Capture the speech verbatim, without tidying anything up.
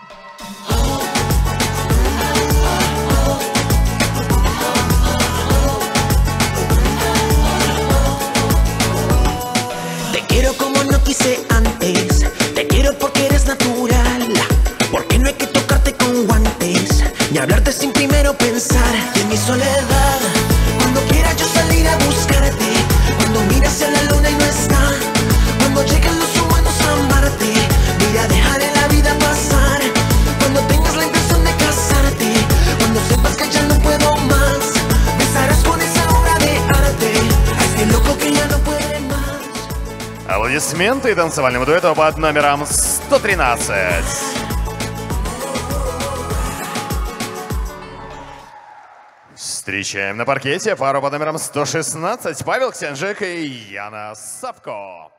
Te quiero como no quise antes, te quiero porque eres natural, porque no hay que tocarte con guantes, ni hablarte sin primero pensar. Y en mi soledad, cuando quiera yo salir a buscarte, cuando mires hacia la luna y no está, cuando lleguen los humanos a amarte, mira, dejaré la vida pasar, cuando tengas la impresión de casarte, cuando sepas que ya no puedo más, besarás con esa obra de arte a este loco que ya no puede más. Аплодисменты танцевальному дуэту под номером сто тринадцать. Встречаем на паркете пару под номером сто шестнадцать. Павел Ксенжик и Яна Сапко.